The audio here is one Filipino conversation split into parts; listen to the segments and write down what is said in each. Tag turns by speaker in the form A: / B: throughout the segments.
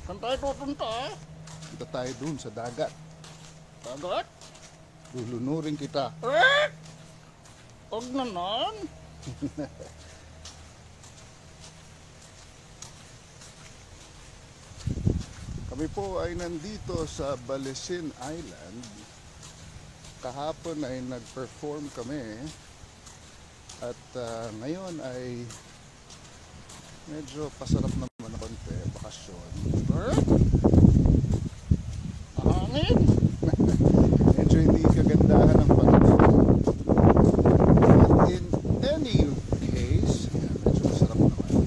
A: Saan tayo pupunta eh?
B: Punta tayo dun sa dagat.
A: Dagat?
B: Lulunurin kita.
A: Eh! Huwag naman.
B: Kami po ay nandito sa Balesin Island. Kahapon ay nag-perform kami. At ngayon ay medyo pasarap naman na konti, bakasyon.
A: Eh? Mahangin?
B: Medyo hindi kagandahan ng panahon. But in any case, medyo masarap naman.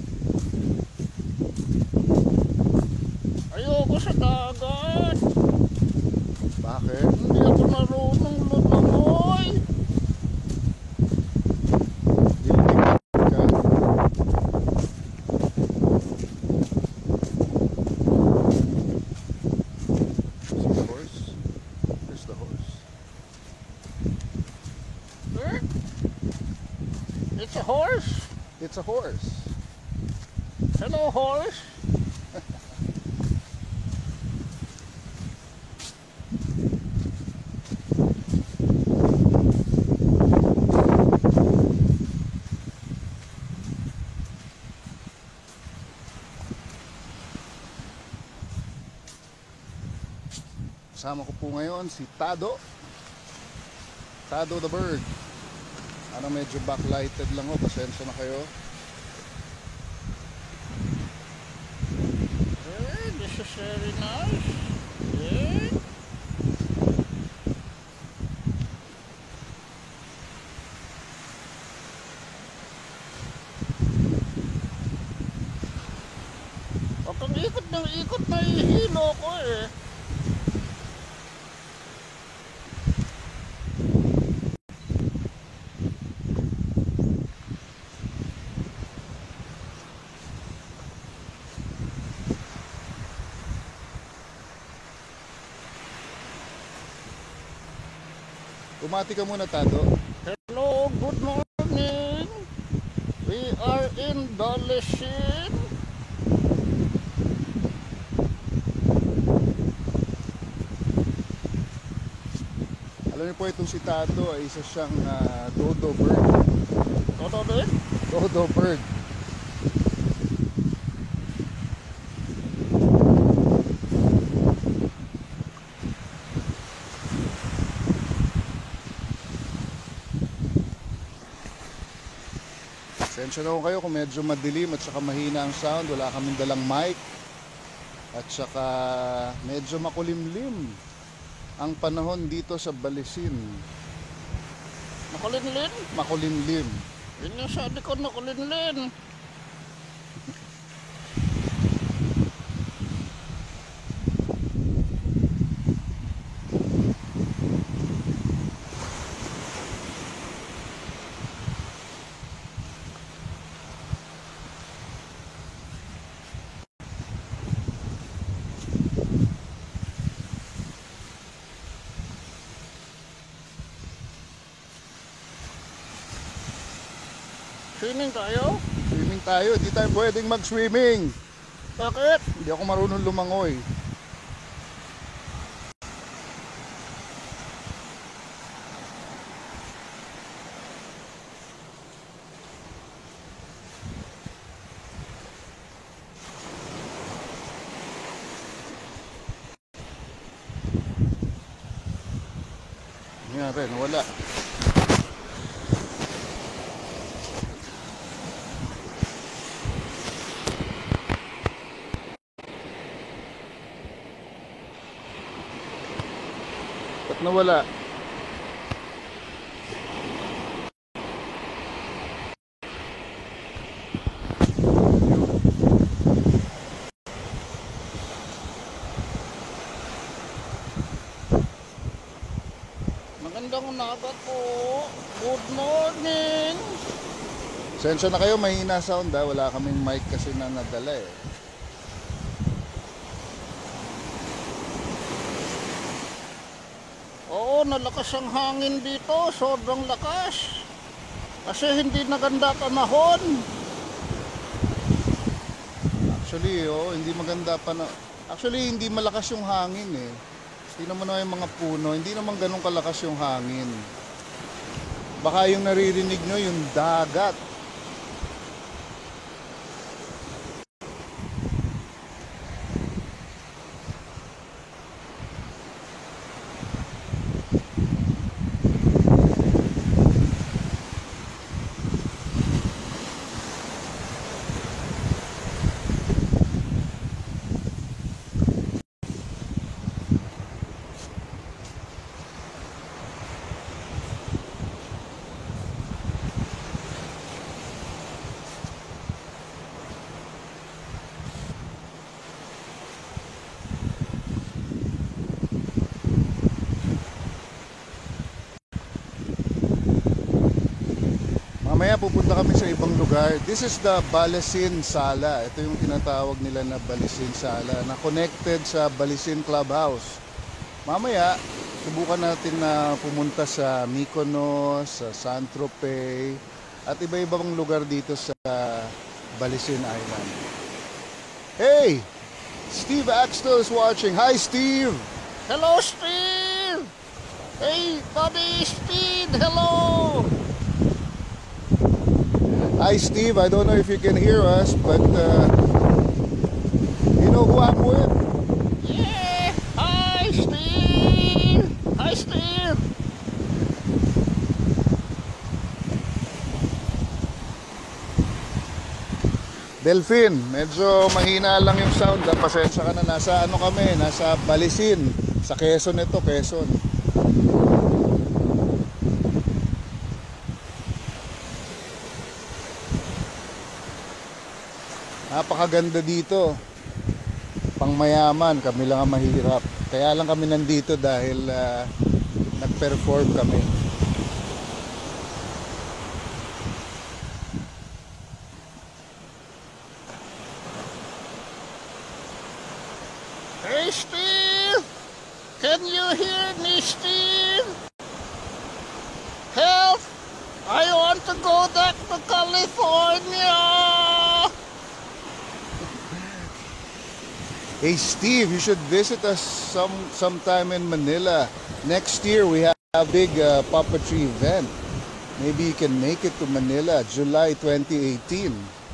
A: Ayoko sa dagat.
B: Bakit?
A: Hindi ako marunong lumangoy.
B: Lilipat ka. See the horse? There's the horse.
A: Eh? It's a horse.
B: It's a horse.
A: Hello, horse.
B: Kasama ko po ngayon si Tado. Tado the bird. Ano, medyo backlighted lang ho, pasensya na kayo.
A: This is very nice. Yeah. Pag ang ikot ng ikot, nahihilo ko eh.
B: Umati ka muna, Tado.
A: Hello, good morning. We are in Balesin.
B: Alam niyo po, itong si Tado ay isa siyang dodo bird.
A: Toto din?
B: Dodo bird. Pasensya na ko kayo kung medyo madilim at saka mahina ang sound. Wala kaming dalang mic. At saka medyo makulimlim ang panahon dito sa Balesin.
A: Makulinlin?
B: Makulimlim.
A: Yun yung sabi ko, makulinlin. Swimming tayo?
B: Swimming tayo. Di tayo pwedeng mag-swimming.
A: Bakit?
B: Hindi ako marunong lumangoy. Yan rin, wala. Ba't nawala?
A: Magandang umaga po. Good morning.
B: Sensya na kayo, mahina sound ha. Wala kaming mic kasi na nadala eh.
A: Oo, nalakas ang hangin dito. Sobrang lakas. Kasi hindi naganda panahon.
B: Actually, hindi maganda pa na. Actually, hindi malakas yung hangin eh. Tingnan mo na yung mga puno, hindi naman ganun kalakas yung hangin. Baka yung naririnig nyo, yung dagat. Mamaya pupunta kami sa ibang lugar. This is the Balesin Sala. Ito yung tinatawag nila na Balesin Sala na connected sa Balesin Clubhouse. Mamaya, subukan natin na pumunta sa Mykonos, sa Saint-Tropez, at iba-ibang lugar dito sa Balesin Island. Hey! Steve Axtell is watching. Hi, Steve!
A: Hello, Steve! Hey, buddy, Steve, hello!
B: Hi, Steve. I don't know if you can hear us, but you know who I'm with?
A: Yeah! Hi, Steve! Hi, Steve!
B: Delphin, medyo mahina lang yung sound. Pasensya ka na, nasa ano kami, nasa Balesin. Sa Quezon ito, Quezon. Napakaganda dito. Pangmayaman, kami lang ang mahirap. Kaya lang kami nandito dahil nag-perform kami.
A: Hey, Steve! Can you hear me, Steve? Help! I want to go back to California!
B: Hey Steve, you should visit us sometime in Manila. Next year we have a big puppetry event. Maybe you can make it to Manila, July 2018.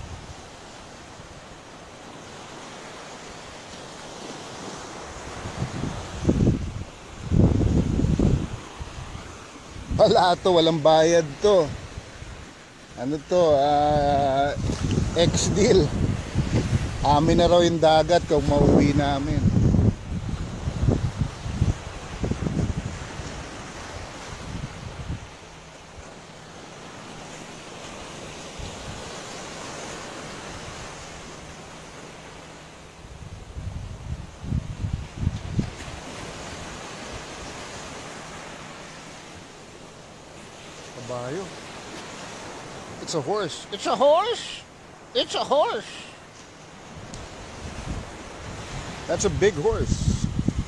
B: Wala to, walang bayad to. Ano to, ex-deal. Amin na raw yung dagat kung mauwi namin. Kabayo. It's a horse.
A: It's a horse? It's a horse.
B: That's a big horse.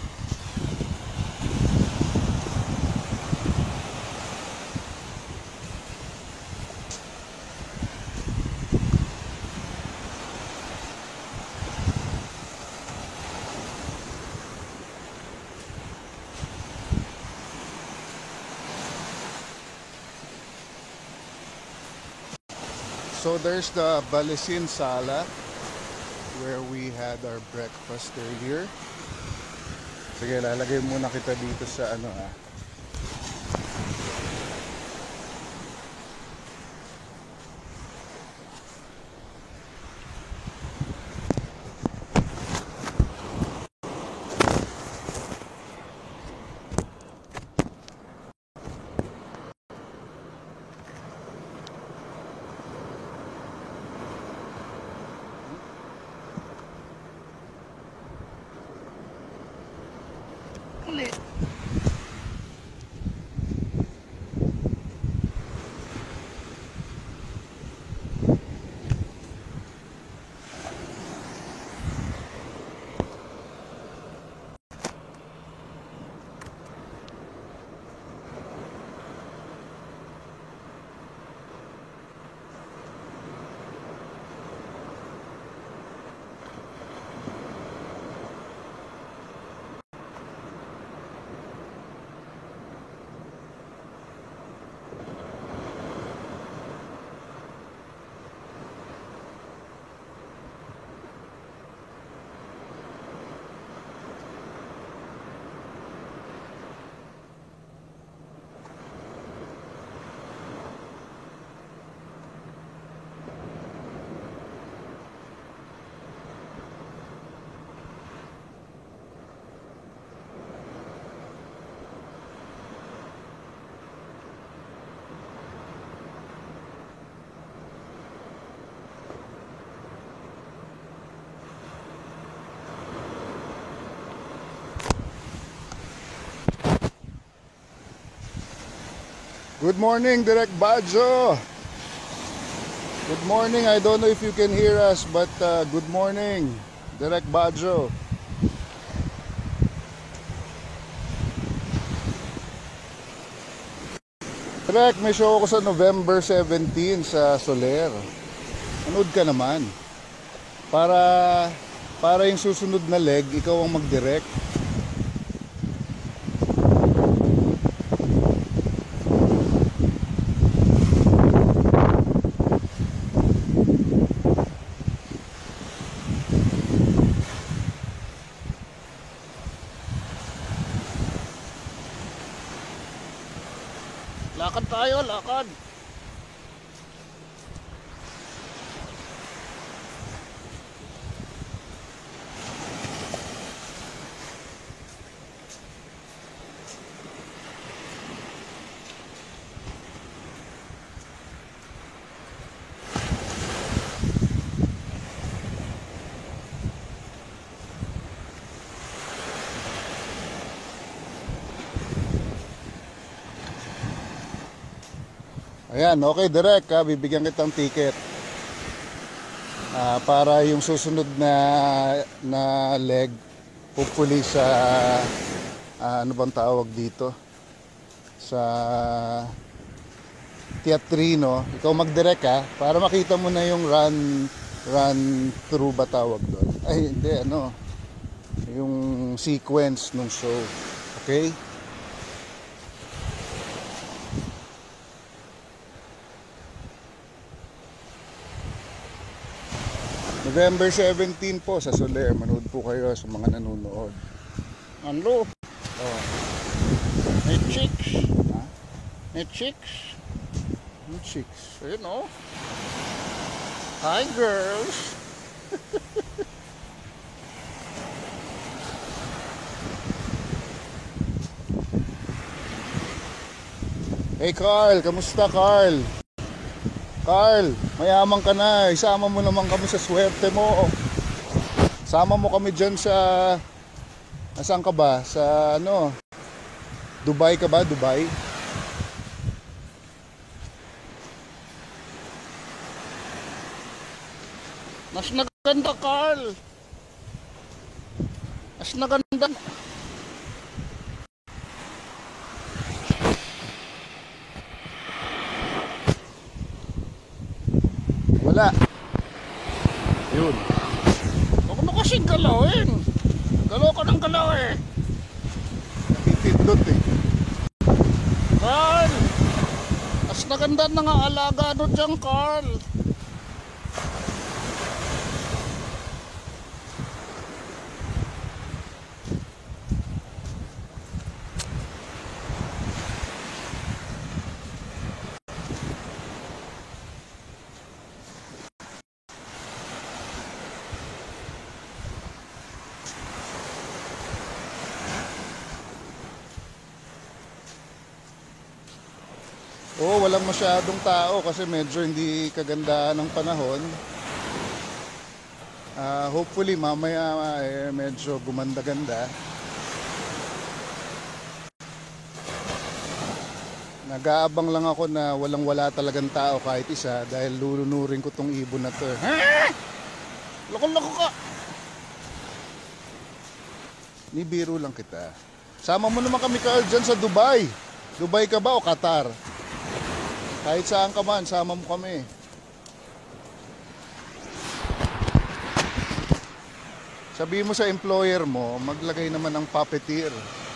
B: So there's the Balesin Sala where we had our breakfast earlier. Sige, lalagay muna kita dito sa ano ha. Good morning, Direk Badjo. Good morning. I don't know if you can hear us, but good morning, Direk Badjo. Direk, may show ako sa November 17 sa Soler. Manood ka naman. Para yung susunod na leg, ikaw ang mag-direct.
A: Lakad tayo, lakad.
B: Ayan, okay Direk, bibigyan kitang ticket. Para yung susunod na leg, hopefully sa ano bang tawag dito? Sa Teatrino, ikaw mag-direct para makita mo na yung run through ba tawag doon? Ay, hindi, ano, yung sequence ng show. Okay? November 17 po sa Soler. Manood po kayo sa mga nanonood.
A: Wanlu.
B: Oh.
A: May chicks.
B: Ha?
A: May chicks.
B: Yung chicks.
A: Ayun o. Hi girls.
B: Hey Carl, kamusta Carl? Carl, mayaman ka na. Isama mo naman kami sa swerte mo. Sama mo kami dyan sa... Nasaan ka ba? Sa ano? Dubai ka ba? Dubai?
A: Mas naganda, Carl. Mas naganda.
B: Wala. Yun.
A: Huwag mo kasing galawin. Galaw ka ng galaw eh.
B: Natitindot eh.
A: Carl! Mas naganda na nga alaga doon dyan, Carl.
B: Oo, walang masyadong tao kasi medyo hindi kagandaan ng panahon. Hopefully mamaya medyo gumanda-ganda. Nag-aabang lang ako na walang-wala talagang tao kahit isa dahil lulunurin ko tong ibon na to.
A: Loko-loko ka.
B: Nibiro lang kita. Sama mo naman kami Carl dyan sa Dubai. Dubai ka ba o Qatar? Kahit saan ka man, sama mo kami. Sabihin mo sa employer mo, maglagay naman ng puppeteer.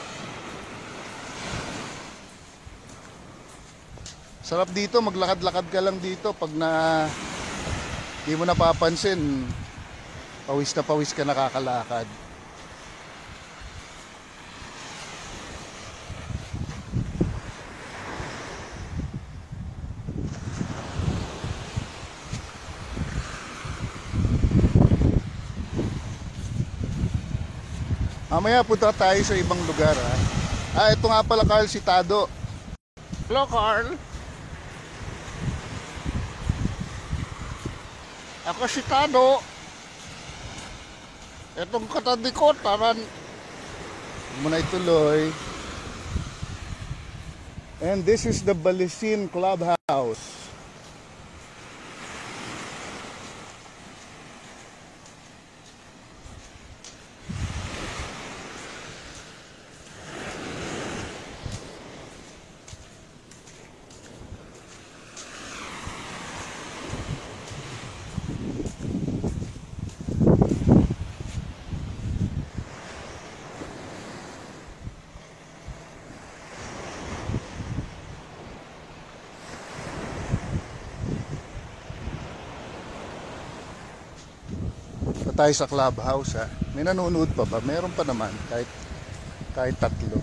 B: Sarap dito, maglakad-lakad ka lang dito. Pag di mo napapansin, pawis na pawis ka nakakalakad. Mamaya punta tayo sa ibang lugar ito nga pala Carl, si Tado.
A: Hello, Carl. Ako si Tado. Itong katabi ko, taran.
B: Huwag mo na ituloy. And this is the Balesin Clubhouse. Pa tayo sa clubhouse ha. May nanonood pa ba? Meron pa naman kahit tatlo.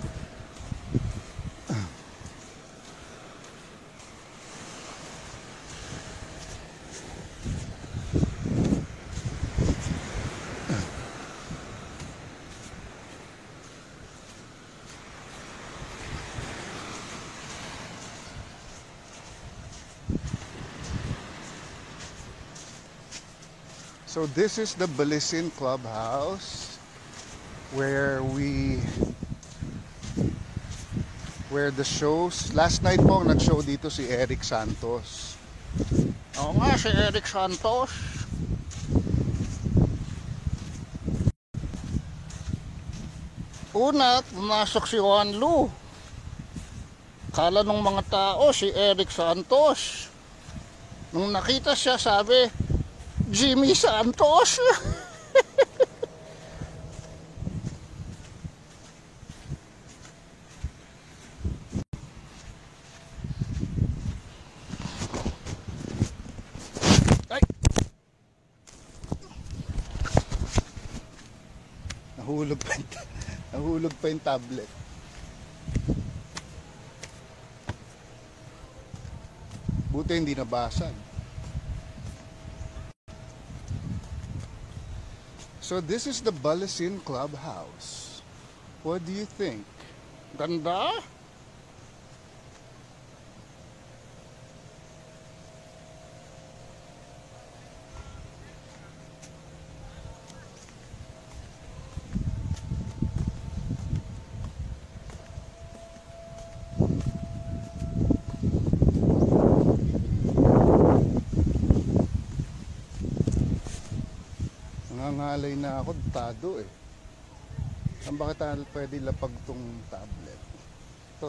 B: So this is the Balesin Clubhouse where the shows. Last night po nag-show dito si Eric Santos.
A: Oo nga, si Eric Santos. Una, pumasok si Wanlu. Kala nung mga tao si Eric Santos. Nung nakita siya, sabi, Jimmy Santos. Ay!
B: Nahulog pa yung tablet. Buti hindi nabasag. So this is the Balesin Clubhouse. What do you think?
A: Ganda.
B: Nangangalay na ako, tado eh. Saan ba kita pwede lapag tong tablet? Ito.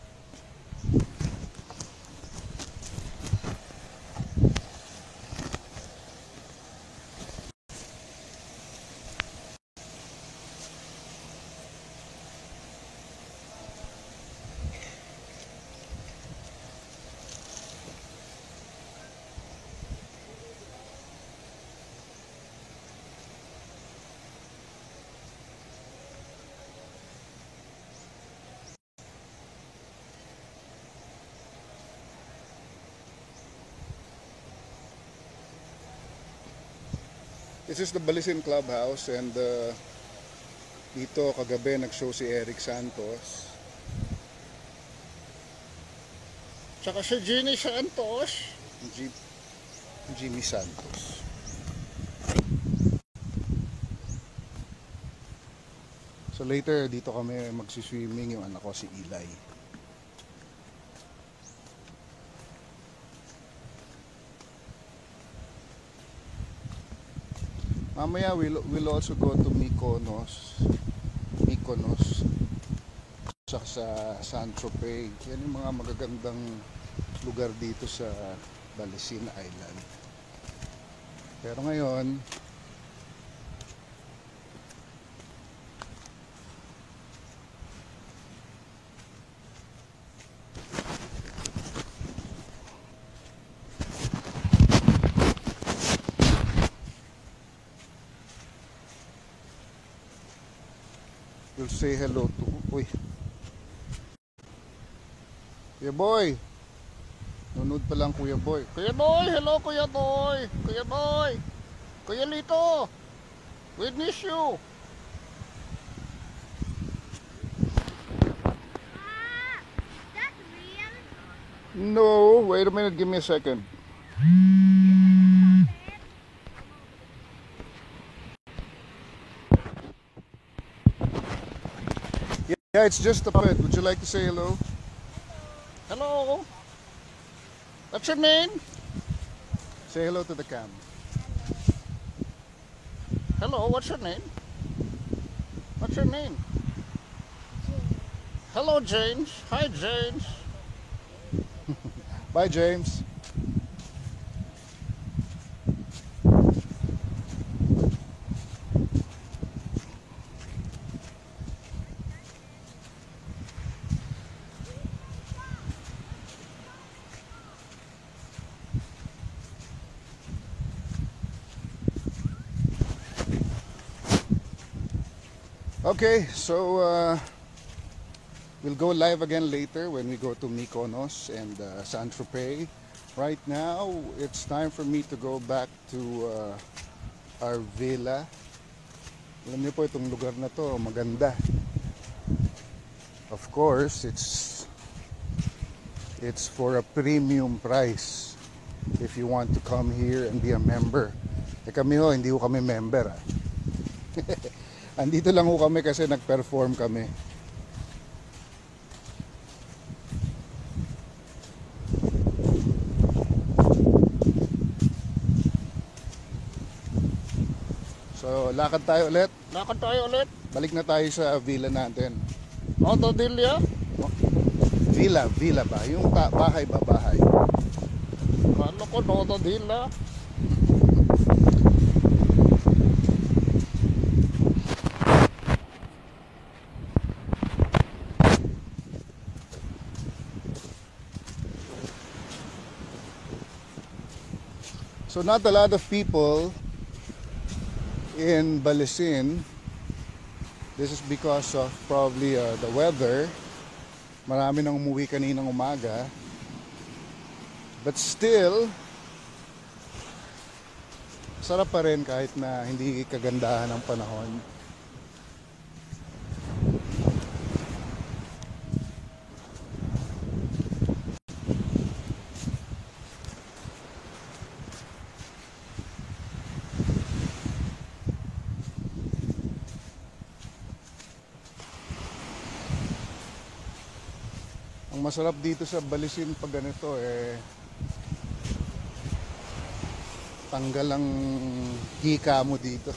B: This is the Balesin Clubhouse and dito kagabi nag-show si Eric Santos.
A: Tsaka si Jimmy Santos.
B: Jimmy Santos. So later dito kami magsiswimming, yung anak ko si Eli. Mamaya we'll also go to Mykonos sa San Tropez. Yan yung mga magagandang lugar dito sa Balesin Island. Pero ngayon we'll say hello to Kuya Boy. Nanonood pa lang Kuya Boy.
A: Kuya Boy, hello Kuya Boy. Kuya Boy. Kuya Lito. We miss you.
C: That's real.
B: No, wait a minute, give me a second. Yeah, it's just a puppet. Would you like to say hello?
A: Hello. What's your name?
B: Say hello to the cam.
A: Hello, what's your name? What's your name? Hello, James. Hi, James.
B: Bye, James. Okay, so we'll go live again later when we go to Mykonos and Saint-Tropez. Right now, it's time for me to go back to our villa. Alam niyo po, itong lugar na to, maganda. Of course, it's for a premium price if you want to come here and be a member. Eh kami ho, hindi ho kami member. Andito lang ho kami kasi nag-perform kami. So, lakad tayo ulit.
A: Lakad tayo ulit.
B: Balik na tayo sa villa natin.
A: Autodilia?
B: Villa ba? Yung bahay ba? Bahay.
A: Kala ko Autodilia.
B: So not a lot of people in Balesin. This is because of probably the weather. Marami nang umuwi kaninang umaga. But still, sarap pa rin kahit na hindi kagandahan ng panahon. Ang masarap dito sa Balesin pag ganito tanggal ang hika mo dito.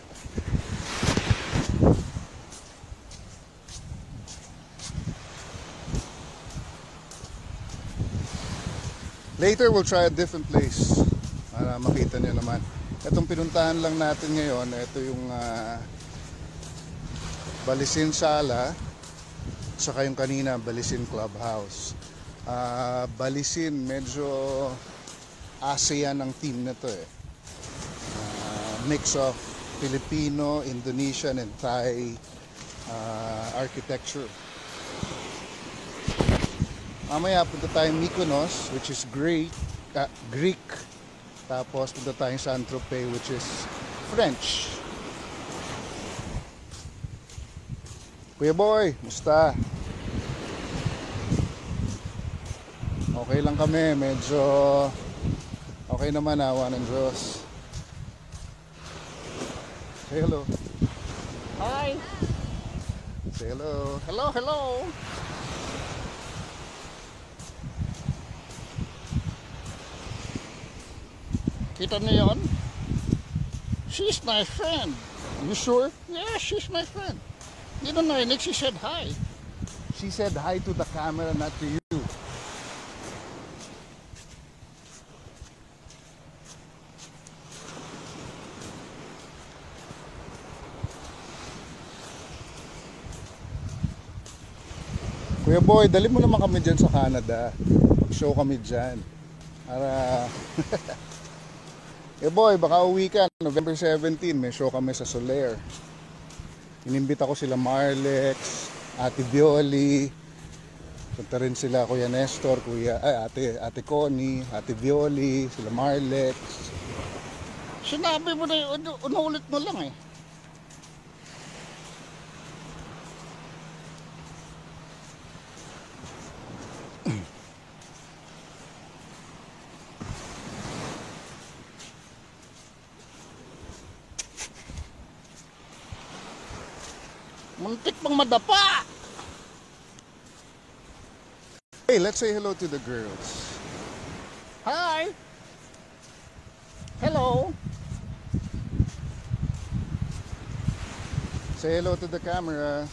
B: Later we'll try a different place para makita nyo naman. Itong pinuntahan lang natin ngayon, ito yung Balesin Sala, saka yung kanina Balesin Clubhouse. Balesin, medyo ASEAN ang team na to mix of Filipino, Indonesian and Thai architecture. Mamaya punta tayong Mykonos, which is Greek. Tapos punta tayong Saint-Tropez, which is French. Kuya Boy, musta? Okay lang kami, medyo okay naman, awa ng Diyos. Say hello.
A: Hi.
B: Say hello.
A: Hello, hello. Kita niyo yun? She's my friend.
B: You sure?
A: Yeah, she's my friend. You don't know, Nick, she said hi.
B: She said hi to the camera, not to you. Kuya Boy, dali mo naman kami dyan sa Canada. Mag-show kami dyan. Para... Kuya Boy, baka uwi ka. November 17, may show kami sa Soler. Inimbita ko sila Marlex, Ate Violi. Punta rin sila Kuya Nestor, Ate Connie, Ate Violi, sila Marlex.
A: Sinabi mo na yun, unulit mo lang eh. Muntik pang madapa.
B: Hey, Okay, let's say hello to the girls.
A: Hi. Hello.
B: Say hello to the camera.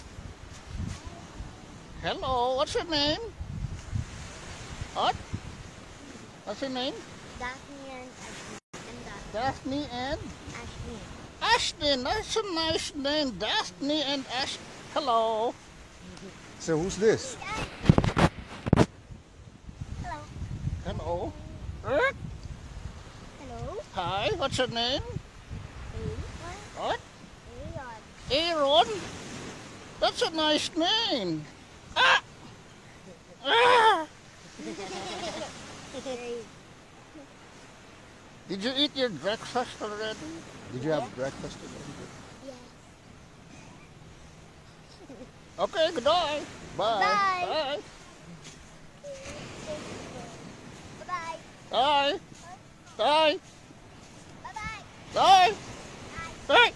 A: Hello. What's your name? What? What's your name?
C: Daphne and Ashley. And
A: Daphne and
C: Ashley.
A: Ashton. That's a nice name. Daphne and Ash. Hello.
B: So who's this?
C: Hello.
A: Hello.
C: Hello.
A: Hi. What's your name? What?
C: Ayon.
A: Aaron. That's a nice name. Ah. Ah. Did you eat your breakfast already?
B: Did you have breakfast today?
C: Yes.
A: Okay, goodbye.
B: Bye.
C: Bye.
A: Bye.
C: Bye-bye.
A: Bye. Bye.
C: Bye-bye.
A: Bye. Bye.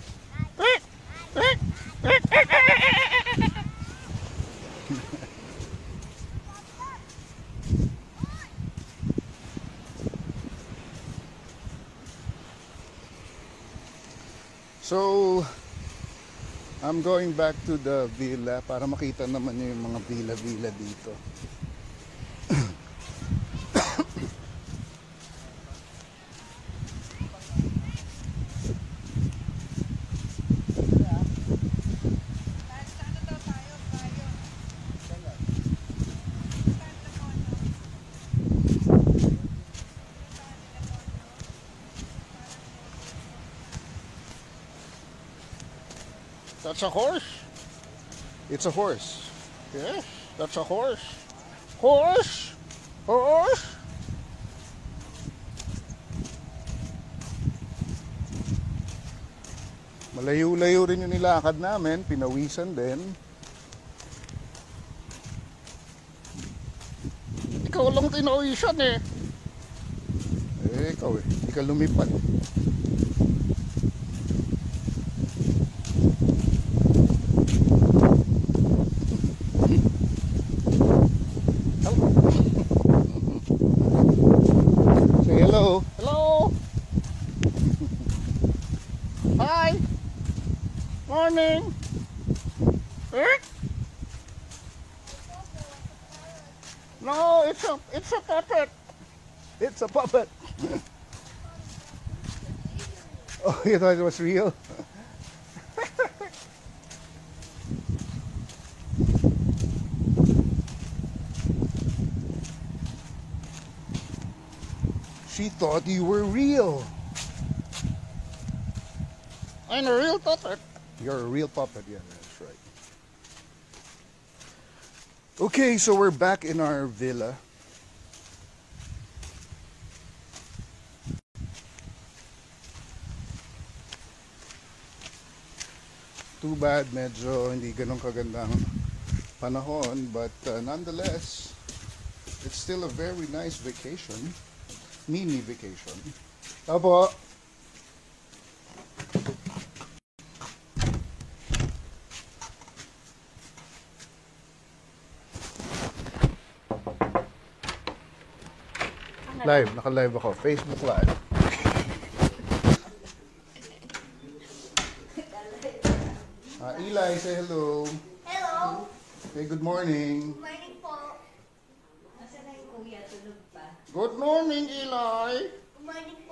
B: So, I'm going back to the villa para makita naman niyo yung mga villa-villa dito.
A: That's a horse.
B: It's a horse.
A: Yes, that's a horse. Horse. Horse.
B: Malayo-layo rin yung nilakad namin, pinawisan din.
A: Ikaw lang tinawisan eh.
B: Ikaw hindi ka lumipad. Say hello.
A: Hello. Hi. Morning. Eh? No, it's a puppet.
B: It's a puppet. Oh, you thought it was real? She thought you were real.
A: I'm a real puppet.
B: You're a real puppet, yeah, that's right. Okay, so we're back in our villa. Too bad, medyo hindi ganun kagandang panahon, but nonetheless, it's still a very nice vacation. Mini vacation. Apo. Live, naka-live ako. Facebook Live. Eli, say hello.
C: Hello.
B: Say good morning.
C: Morning po.
A: Good morning, Eli.
C: Good morning